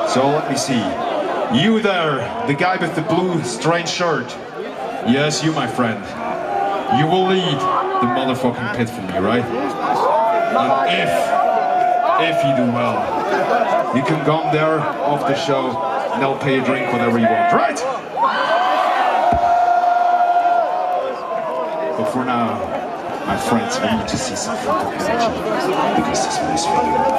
So let me see. You there, the guy with the blue strange shirt. Yes, you, my friend. You will lead the motherfucking pit for me, right? And if you do well, you can come there off the show and I'll pay a drink whatever you want, right? But for now, my friends, we need to see something to because this place really